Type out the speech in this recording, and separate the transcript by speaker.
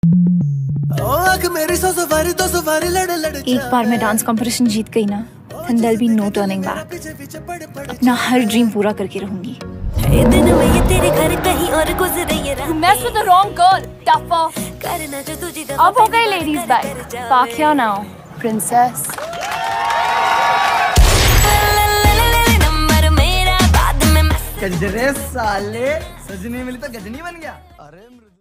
Speaker 1: एक बार मैं dance competition जीत गई ना, then there'll be no turning back. अपना हर ड्रीम पूरा करके रहूंगी. You messed with the wrong girl, duffer. अब हो गए ladies back. Pakya now, princess.
Speaker 2: Khunjerab साले, सजनी मिली तो गजनी बन गया. अरे